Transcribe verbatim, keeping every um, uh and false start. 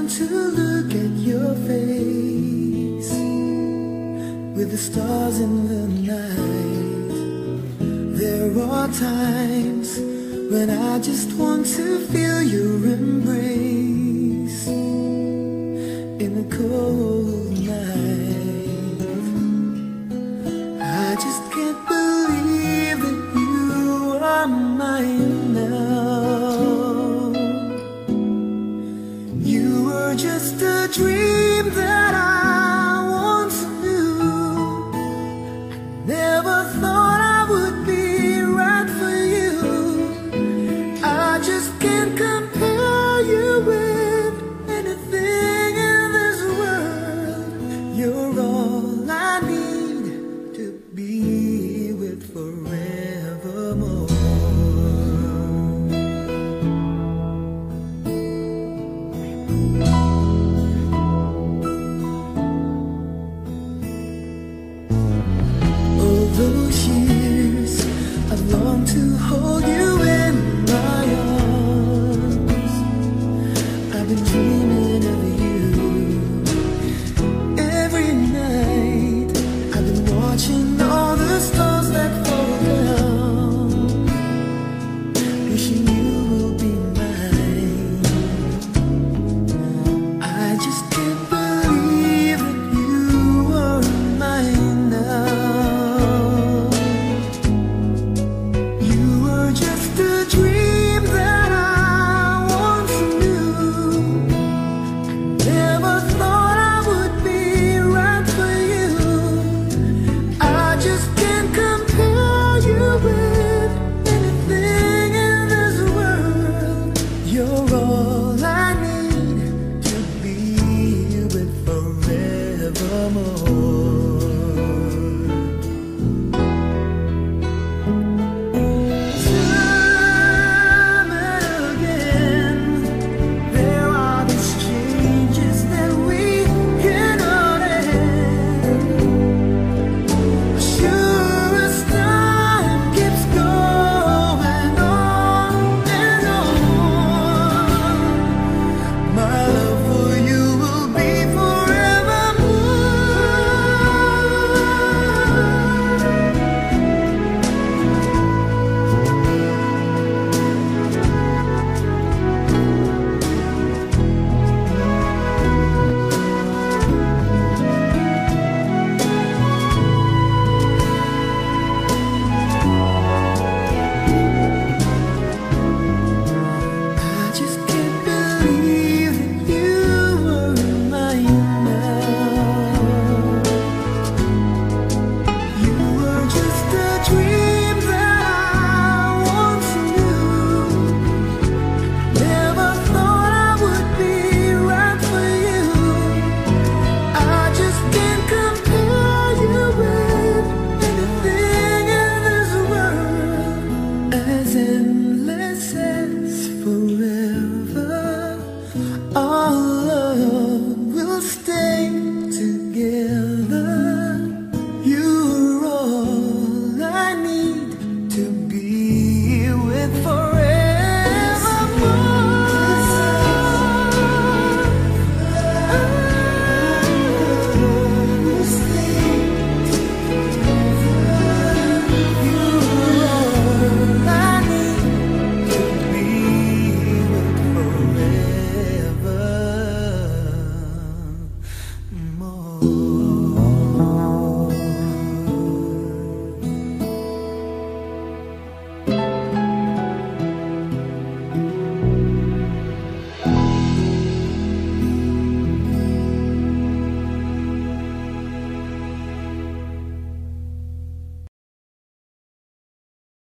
want to look at your face with the stars in the night. There are times when I just want to feel your embrace in the cold night. I just can't believe that you are mine now. You were just a dream that I once knew. I never thought I would be right for you. I just can't compare you with anything in this world. You're all I need to be with forevermore. All those years I've longed to hold you in my arms. I've been dreaming of you every night. I've been watching all the stars that fall down, wishing you will be mine. I just can't believe that you are mine now. You were just a dream that I once knew. I never thought I would be right for you. I just can't compare you with anything in this world. You're all I need to be with forevermore. Time and again, there are these changes that we cannot end. Sure as time keeps going on and on, my love for you will be forevermore. I just can't believe that you were mine now. You were just a dream that I once knew. Never thought I would be right for you. I just can't compare you with anything in this world. As endless as forever, our love will stay